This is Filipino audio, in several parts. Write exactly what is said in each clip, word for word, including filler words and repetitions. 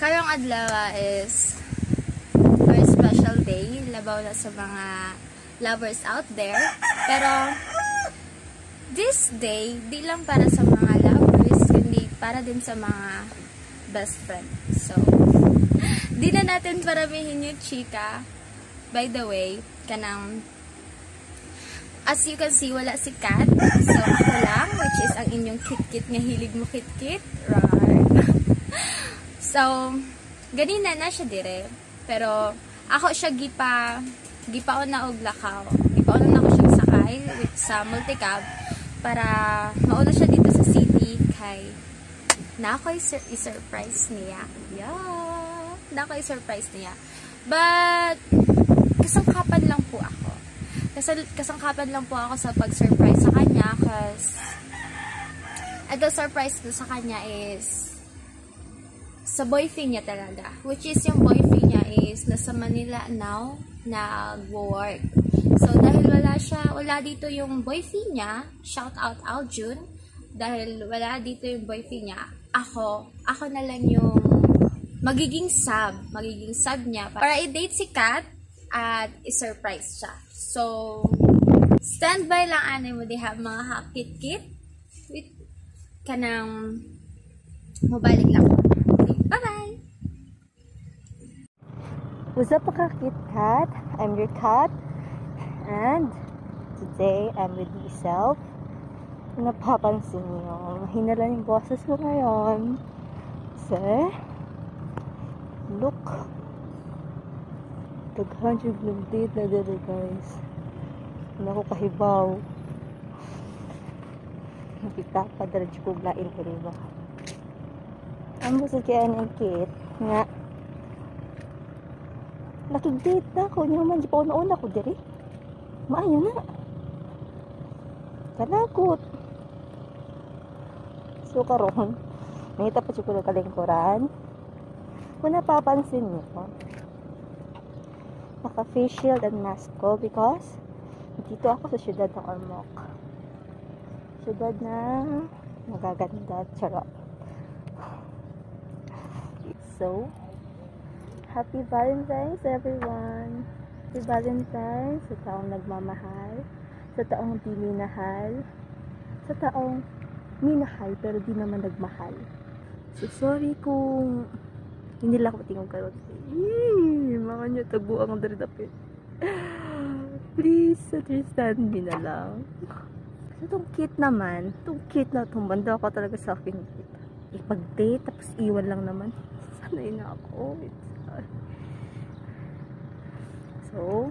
karong adlaw is very special day, labaw na sa mga lovers out there. Pero this day, di lang para sa mga lovers, kundi para din sa mga best friend. So, di na natin paramihin yung chika. By the way, kanang as you can see, wala si Kat. So, ako lang, which is ang inyong kit-kit nga hilig mo kit-kit. Right. So, ganina na siya dire. Pero, ako siya gipa, gipaon na og lakaw. Gipaon na ako siyang sakay with sa multicab para mauna siya dito sa city kay na ako i-surprise niya. Yeah! Na ako i-surprise niya. But, kasangkapan lang po ako. Kasi kasangkapan lang po ako sa pag-surprise sa kanya kasi ito surprise ko sa kanya is sa boyfriend niya talaga. Which is yung boyfriend niya is nasa Manila now, nag-work. So dahil wala siya, wala dito yung boyfriend niya, shout out Aljun, dahil wala dito yung boyfriend niya, ako, ako na lang yung magiging sub, magiging sub niya para i-date si Kat at i-surprise siya. So, standby lang ano mo diha mga hakit-kit with kanang mobalik lang. Okay, bye-bye! What's up mga Kit Kat? I'm your cat and today I'm with myself. Kung napapansin niyo, mahina lang yung boses ko ngayon. So, look. Daghan yung blundit na dito guys. Hindi ako kahibaw. Nakita pa diretso ko lain ko rin ba. Ang busog kaya ng Kit nga nakig-date na ako. Hindi naman di pa una-una ko diri. Maayo na. Kanakot. So karon, nakita pa siya ko ng kalingkuran. Kung napapansin niyo po, naka-face shield and mask ko because dito ako sa syudad ng Ormoc. Syudad na magaganda. Charot. So, happy Valentine's everyone! Happy Valentine's sa taong nagmamahal, sa taong di minahal, sa taong minahal pero di naman nagmahal. So, sorry kung hindi lang ako tingong karon. Eee, mga nyo, tago ang dari dapit. Please, understand me na lang. So, itong Kit naman, itong Kit na itong banda ako talaga sa akin. Ipag-date, tapos iwan lang naman. Sanay na ako. So,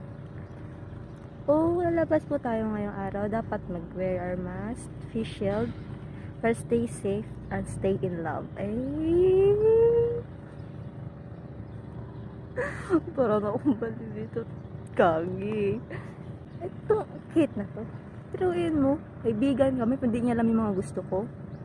oh, lalabas po tayo ngayong araw. Dapat mag-wear our mask, face shield, para stay safe and stay in love. Ay! Parang akong bali dito. Kagi. Ito, Kit na to. Turuin mo. Kaibigan kami, hindi niya alam yung mga gusto ko.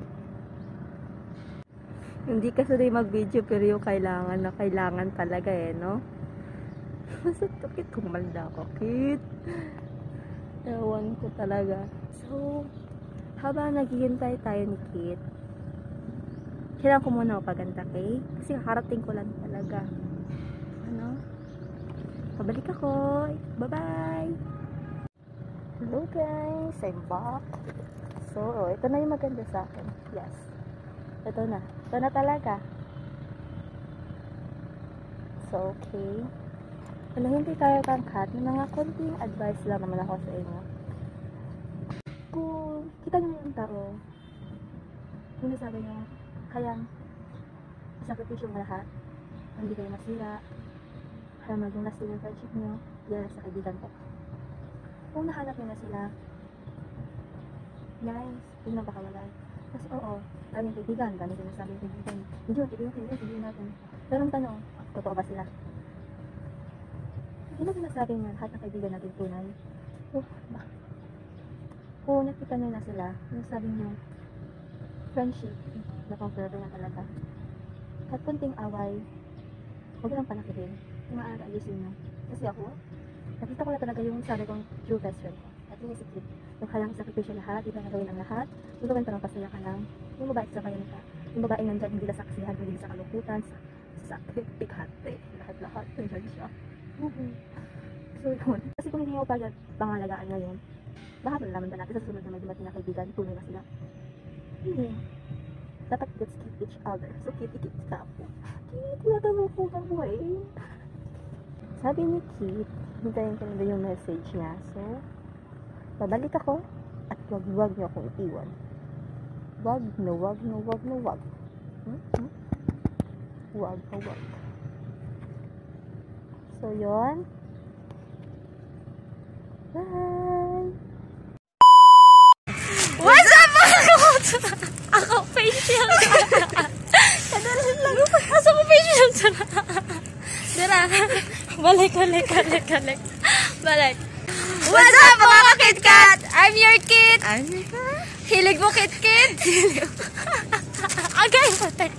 Hindi ka sanay mag-video, pero yung kailangan na kailangan talaga eh, no? Basta ito, Kit. Kumalda ako, Kit. Ewan ko talaga. So, habang naghihintay tayo ni Kit, kailangan ko muna mapaganda, okay? Kasi kakarating ko lang talaga. Ano? Pabalik ako. Bye-bye! Hello guys! I'm back. So, ito na yung maganda sa akin. Yes. Ito na. Ito na talaga. So, okay. Ano, hindi tayo kang Kat. May mga konting advice lang naman ako sa inyo. Kung kita nyo yung tao, kung sabi nyo, kayang isakripisyo mo lahat, hindi kayo masira, kaya maging lasting yung friendship nyo, yan sa kaibigan ko. Kung nahanap nyo na sila, guys, yun lang pakawalan. Kasi oo, daming kaibigan, daming sinasabi yung kaibigan. Hindi yun, kaibigan, kaibigan, kaibigan natin. Pero ang tanong, totoo ba sila? Hindi na sinasabi nga, lahat ng kaibigan natin tunay. Oh, ba? Kung nakita nyo na sila, sinasabi nyo, friendship, na pang forever na talaga. At kunting away, huwag lang panakirin. Yung maaari ayusin nyo. Kasi ako, nakita ko na talaga yung sabi kong true best friend ko. At yung isipin, yung kailangan sakripisyo lahat, di ba nagawin ang lahat, yung gawin parang pasaya ka lang, yung babae sa bayan ka, yung babae nandyan, hindi sa kaksihan, hindi sa kalungkutan, sakit, bigate, lahat-lahat, ganyan siya. So yun, kasi kung hindi mo pa pangalagaan ngayon, baka malalaman ba natin sa sunod na may dumating na kaibigan, tunay ba sila? Hindi. Dapat let's keep each other. So Kitty, Kitty, tapo. Kitty, tinatawag ko ka mo eh. Sabi ni Kit, hintayin ko na yung message niya. So, babalik ako at wag-wag niyo akong iwan. Wag na wag na wag na wag. Hmm? Hmm? Wag na wag. So, yun. Bye! What's up mga kamoto? Ako facial. Kadalas lang. Asa ko facial sana? Dira. Balik, balik, balik, balik. Balik. What's up mga KitKat? I'm your Kit. I'm your Kit. Hilig mo KitKit? Agay, patay.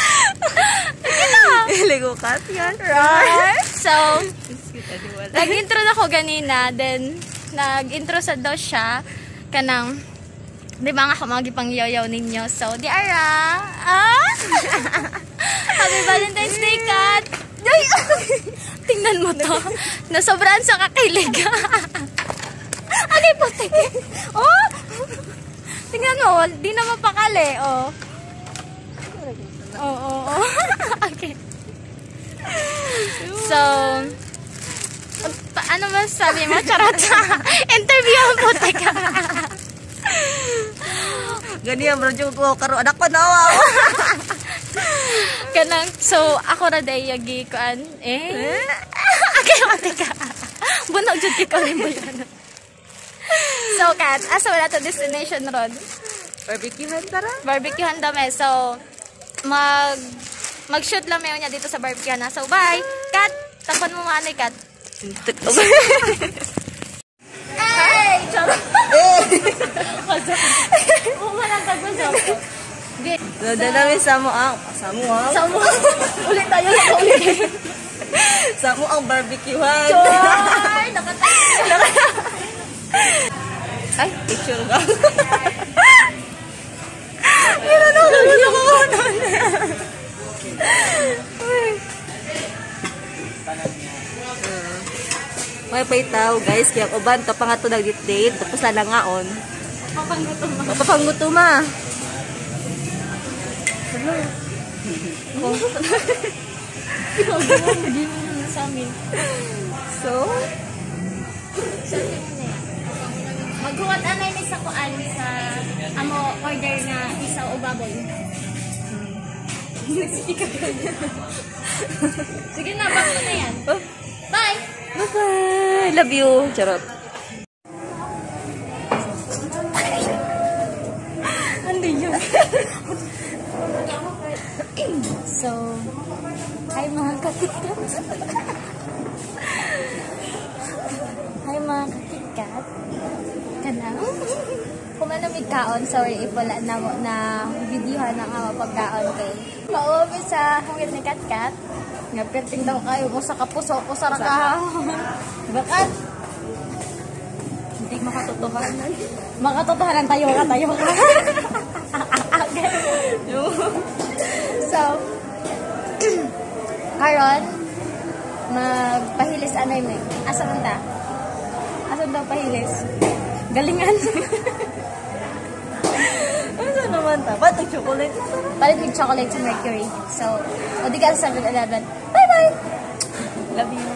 Hilig mo kat yan. Right? So, nag-intro na ko ganina. Then, nag-intro sa daw siya. Kanang, di ba nga kamagi pang yaw-yaw ninyo? So, di ara. Ah? Happy Valentine's Day, Kat. Tingnan mo to. Nasobraan sa kakilig. Ano yung puti? Oh! Tingnan mo, di na mapakali. Oh. Oo, oo, oo. Okay. So, pa ano masasabi mo? Charot. Interview ang puti ka. Ganyan bro, yung ko karo anak ko nawa. Kanang, so, ako na day yagi kuan. Eh? Okay, mati ka. Bunog dyan ka rin mo yan. So, Kat, asa wala to destination road? Barbecuehan tara. Barbecuehan dami. So, mag mag-shoot lang mayo niya dito sa barbecuehan na. So, bye! Kat, tapan mo mga Kat. Hey! Charot! Umalang tagpasok. Doon namin sa mo ang sa mo ang Sa mo. Ulit tayo lang ulit. sa mo ang barbecuehan. Choy! Nakatayo. Ay, picture ka. Meron ako. Meron ako. May paitaw guys, kaya uban to pa nga to nag-date, tapos na langaon. Papanggutom mo. Papanguto ma. Ikaw, gawa mo din mo sa amin. So, So, maghuwat anay ni sa kuan sa amo order na isaw o baboy. Sige na, bago na yan. Bye! bye-bye. Love you. Charot. Andi yun. So, hi mga kakitkat. Hi mga kakitkat. Kanang. Kumanamig kaon, sorry, ipula na mo na videohan ng ama pagkaon kay. Mauwi sa hungit ni Katkat. Nga perting daw kayo mo sa kapuso ko sa raka. Bakat? Hindi makatotohanan. Makatotohanan tayo ka, tayo ka. So, karon magpahilis anay mo. Asa man ta? Asa daw pahilis? Galingan. Ano naman ta? Ba't ang chocolate? Palit with chocolate sa Mercury. So, o di ka sa seven eleven. Bye-bye! Love you.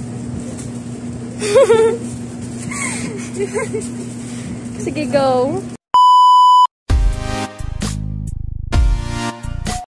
Sige, go.